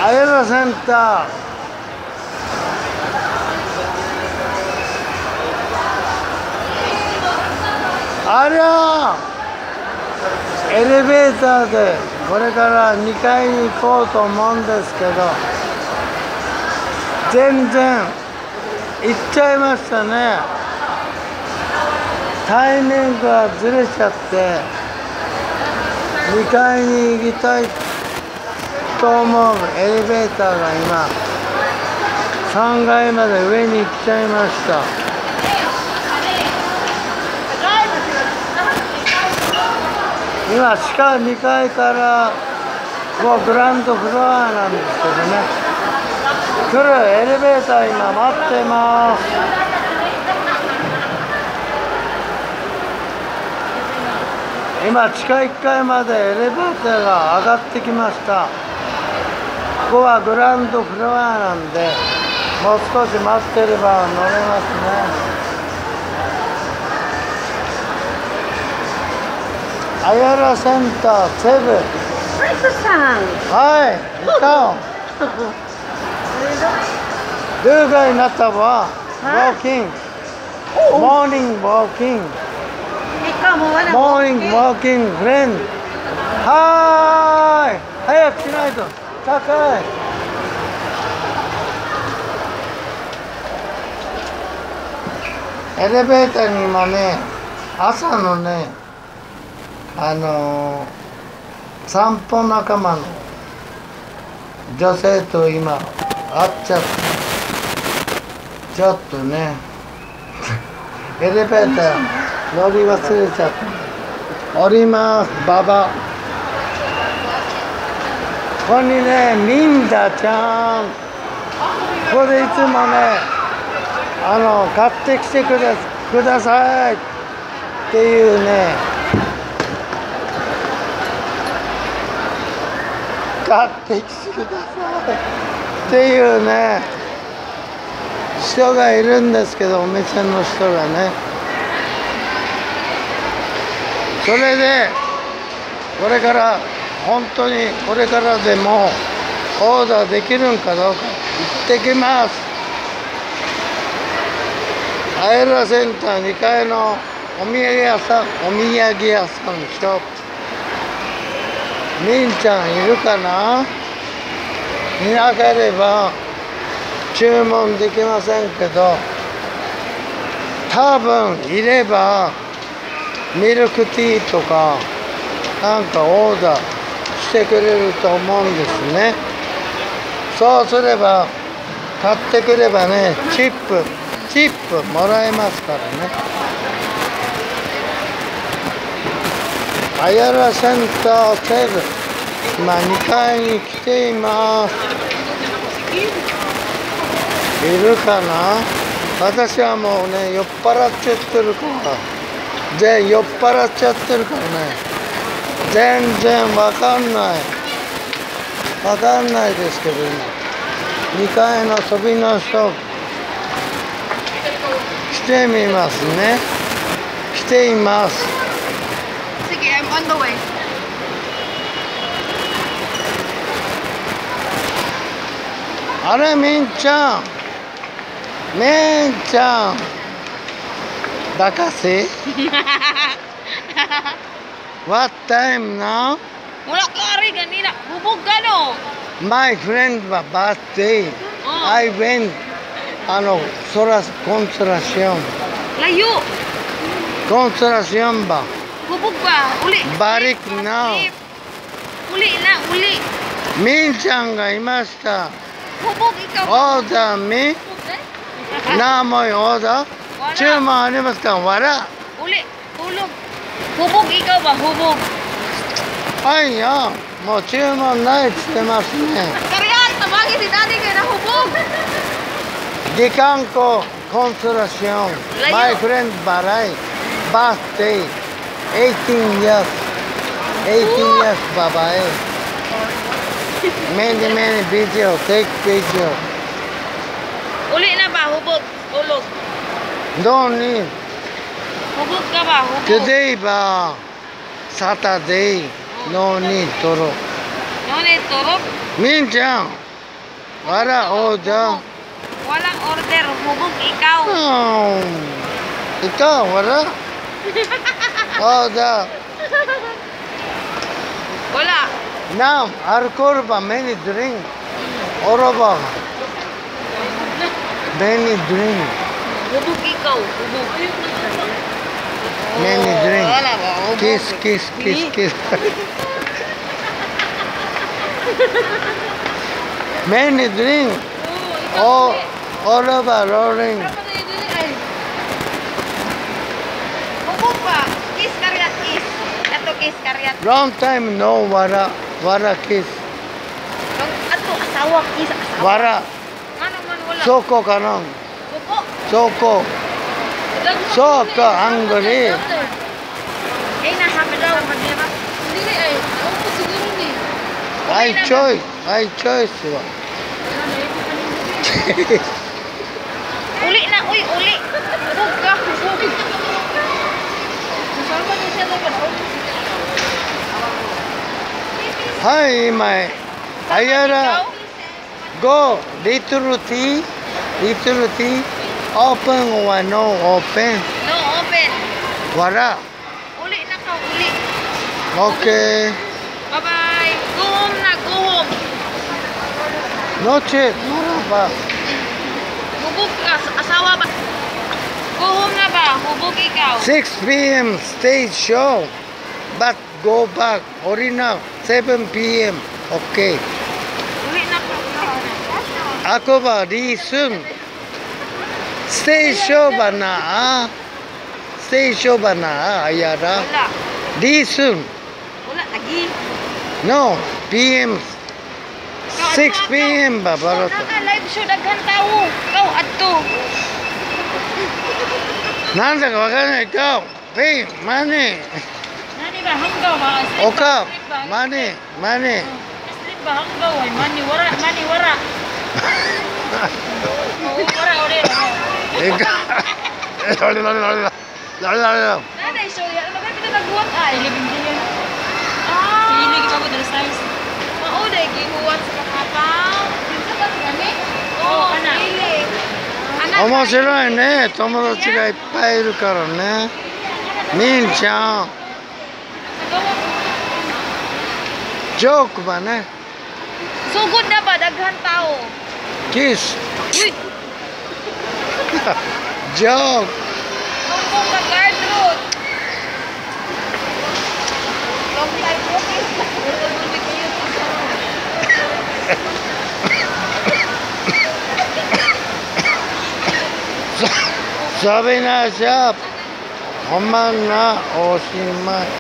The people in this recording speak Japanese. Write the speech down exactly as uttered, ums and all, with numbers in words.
アイラセンター。ありゃー、エレベーターでこれからにかいに行こうと思うんですけど、全然行っちゃいましたね。タイミングがずれちゃってにかいに行きたいと思うエレベーターが今さんがいまで上に行っちゃいました。今地下にかいからもうグランドフロアなんですけどね、来るエレベーター今待ってます。今地下いっかいまでエレベーターが上がってきました。ここはグランドフロアなんでもう少し待ってれば乗れますね。アヤラセンターセブン。 マイクさん。 はい、いた。ルーガになったわ。ウォーキング。モーニングウォーキング。モーニングウォーキングフレンド。はーい。早くしないと。高い。エレベーターに今ね、朝のね、あのー、散歩仲間の女性と今会っちゃって、ちょっとねエレベーター乗り忘れちゃって、降ります。ババここにね、ミンダちゃん、ここでいつもね、あの買ってきてくだ、くださいっていうね、買ってきてくださいっていうね人がいるんですけど、お店の人がね、それでこれから本当にこれからでもオーダーできるんかどうか行ってきます。アイラセンターにかいのお土産屋さん、お土産屋さんショップ。みんちゃんいるかな？いなければ注文できませんけど、多分いればミルクティーとかなんかオーダーしてくれると思うんですね。そうすれば買ってくればね、チップチップもらえますからね。アヤラセンターセブン、今にかいに来ています。いるかな？私はもうね、酔っ払っちゃってるから、全酔っ払っちゃってるからね、全然わかんないわかんないですけど、今にかいの遊びの人来てみますね。来ています。 I'm on the way. あれ、みんちゃん、みんちゃん、バカせWhat time now? Wala ka rin ganina. Bubog ka no. My friend was birthday. I went, ano, soras consolación. Layo. Consolación ba? Bubog ba? Uli. Balik now. Uli na, uli. みんちゃんがいました。 Bubog ikaw. Order me? 何もオーダー？注文ありますか？わら。 Uli, tulog. Hubog ikaw ba? Hubog. はいよ。もう注文ないって言ってますね。 Karyan, tabagin si daddy kaya na hubog. Gikanko Consolación. My friend Baray. Birthday. eighteen years. eighteen years babae. Many many video. Take video. Uli na ba? Hubog. Tulog. Don't need. Hubog ka ba? Hubog. Today ba? Saturday. No need トロ。 No need turok. みんちゃん。 Wala order. Walang order. Hubog ikaw. Oh. Ikaw, wala? Order. Wala. Now, alcohol ba? Many drink. Oro ba? Many drink. Hubog ikaw. Hubog. Many Oh, drink. Wala ba? Hubog. Kiss, kiss, kiss, kiss. Many drink. Oh, Oh, all over rolling. Hubog pa. Kiss karyat kiss. Ato kiss karyat. Long time no wara, wara kiss. Ato asawa kiss. Asawa. Wara, Ano man wala. soko kanong. Suko. Soko, soko, angry. Eh, nasabi daw. Hindi ay. Ako siguro ni. I choice, I choice. wa. Uli na, uy, uli. Hubog ka, hubog. Hi, my. Ayara, go. Little tea, little tea. Open or no open? No, open. Wara. Uli na ka, uli. Okay. Bye-bye. Go home na, go home. Noche, wara ba? Hubog ka, asawa ba? Go home na ba? Hubog ikaw. six p m stage show. But go back. Ori now, seven p m Okay. Uli na ka, uli. Ako ba, di soon. Stage show ba na, ah? Stage show ba na, ah, Ayara? Wala. Di soon. Wala, lagi. No, P M. six p m ba, baro to? Naka-live show, daghan tao. Ikaw, adto. Nanda ka, waka na ikaw. Hey, money. Nani ba, hanggaw ba? Sleep Oka, ba? Sleep ba? money, money. Sleep ba, hanggaw? Ay, mani, wara, mani, wara. Oo, wara, uli. Ikaw. Lalo, lalo, lalo. Lalo, lalo. Nanay, so, yan. Ano ba kita nagbuhat? Ah, eleven billion. Ah. Pili ka mo dala size. Mauday, gihuwat sa kakapang. Sa ba kami? Oo, anak. Pili. Anak. 面白いね。友達がいっぱいいるからね。みんちゃん、ジョークばね。 Sugod na ba? Daghan tao. キス。 Uy! ジョーク。 Tumpong ka guard road. Long time no kiss. Sabi na siya, ほんまなおしまい。